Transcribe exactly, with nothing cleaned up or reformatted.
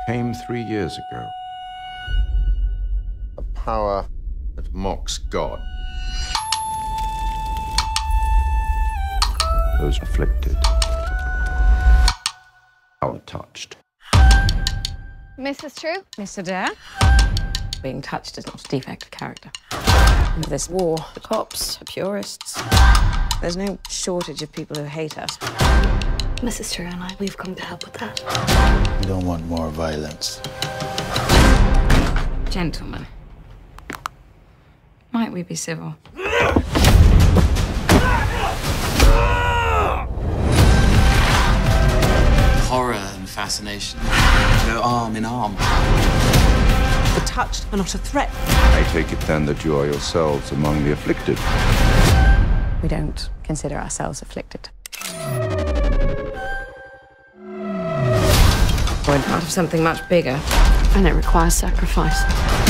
came three years ago. A power that mocks God. Those afflicted are touched. Missus True? Mister Dare? Being touched is not a defect of character. In this war, the cops are purists. There's no shortage of people who hate us. Missus True and I, we've come to help with that. We don't want more violence. Gentlemen, might we be civil? Horror and fascination go arm in arm. The touched are not a threat. I take it then that you are yourselves among the afflicted. We don't consider ourselves afflicted. We're part of something much bigger. And it requires sacrifice.